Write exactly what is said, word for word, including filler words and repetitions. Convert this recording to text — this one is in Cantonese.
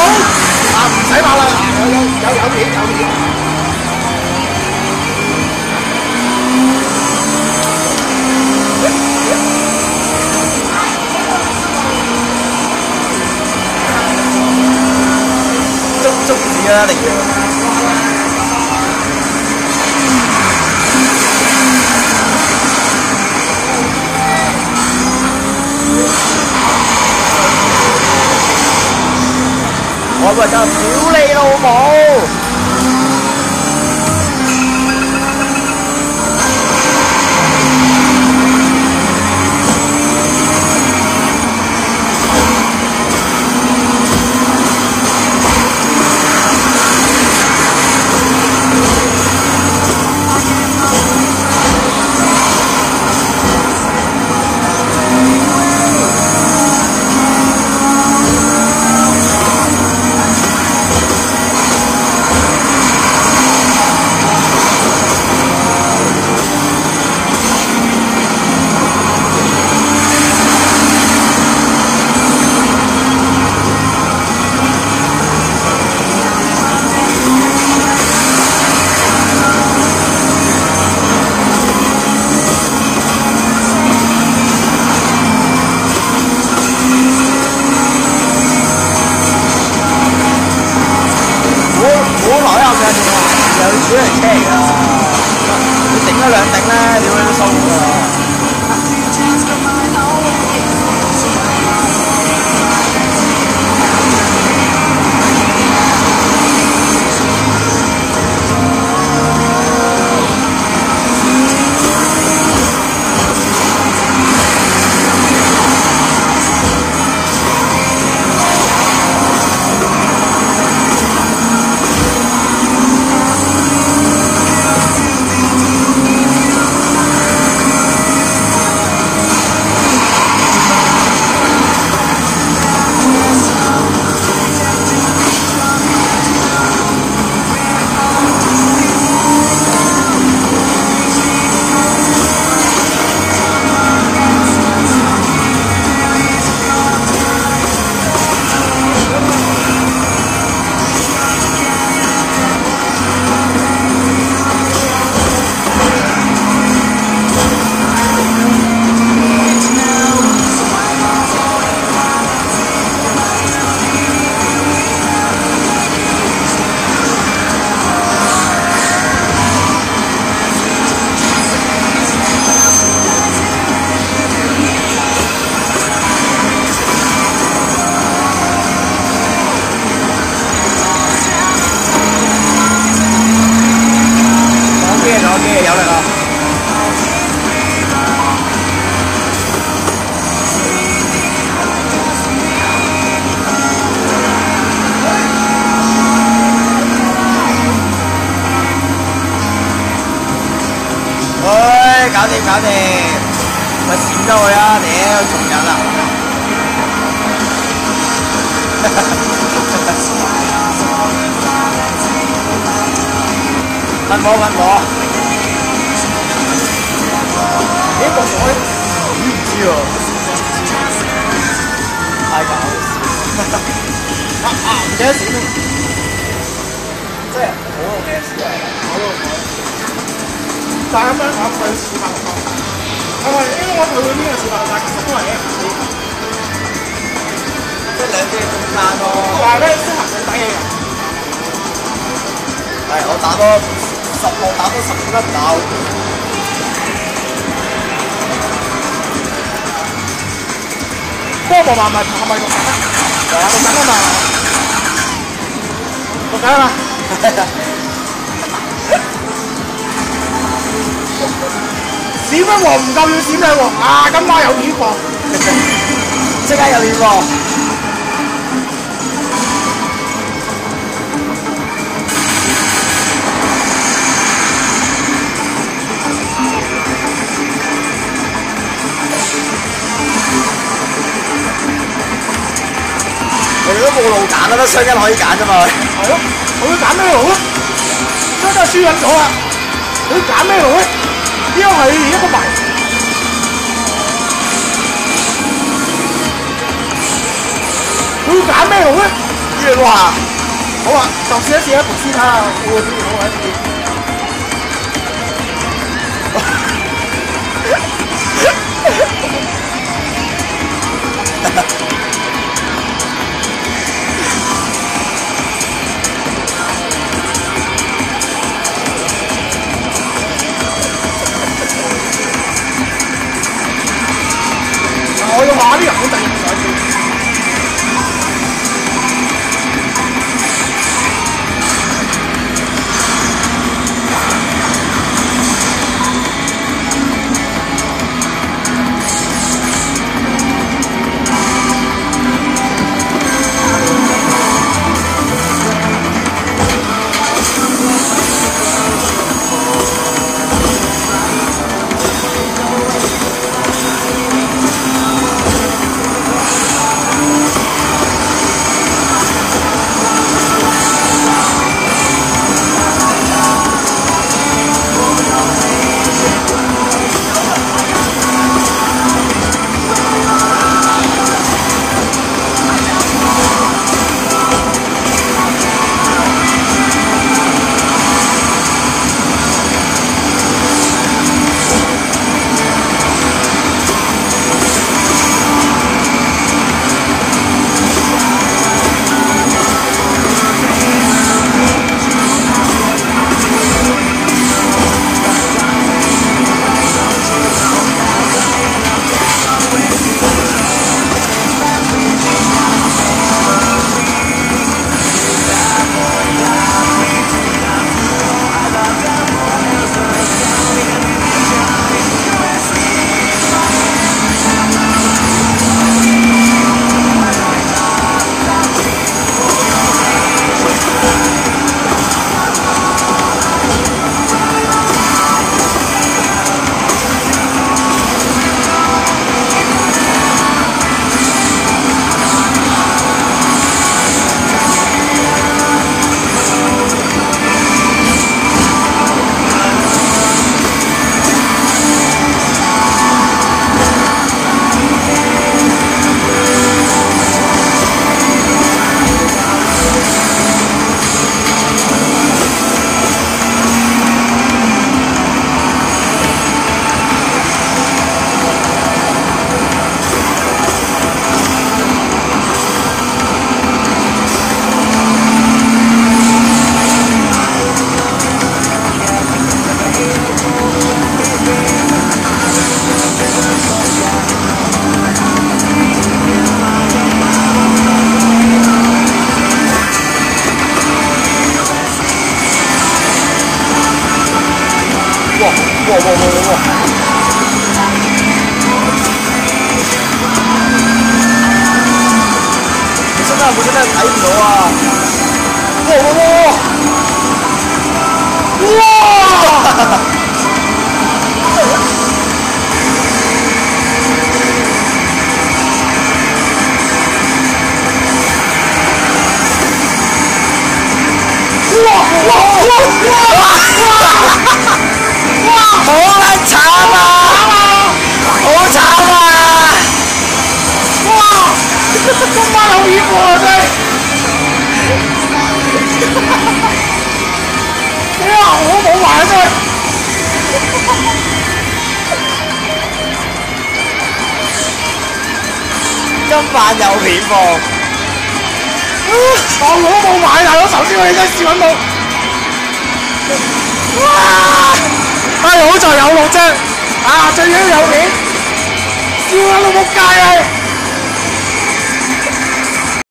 啊，唔使怕啦，有有有有片有片。 捉捉字啦，一定要。 我咪就屌你老母！小人車嚟㗎，你頂一兩頂咧，屌你都收㗎。 搞掂搞掂，咪閃咗佢啊！屌，仲忍啊！噴火噴火！咦，個火唔知喎，太搞笑！啊啊！唔記得閃，真係好用嘅事嚟，好用。 但係咁樣我佢試法係咪？因為我佢呢個試法但係其實都係 F 四，即係兩隻中間咯。但係咧，適合你打嘢嘅。係我打多十號，打多十五粒唔到。波波話咪係咪六緊啊？係啊，六緊啊嘛。六緊啊嘛。閃一鑊唔夠要閃兩鑊啊！今晚有片貨，即刻有片貨。我哋都冇路揀啦，得雙一可以揀啫嘛。係咯，我要揀咩路啊？真係輸緊咗啦！你要揀咩路咧？ 呢個係一個牌，佢要揀咩路咧？ 冤話。 好啊，就試一試一部先睇下會唔會好喺邊。我要話啲人好突然上先。哇哇哇哇哇！你真係我真係睇唔到啊！哇哇哇！哇！哇哇哇哇！哇！好撚慘啊！好慘啊！哇！今晚好熱喎真係！哇！我冇埋真係！今晚有片放。我攞冇買大佬，頭先我哋真係試揾到。哇！唉，好在有錄啫，啊，最緊要有片，笑啦都仆街啊！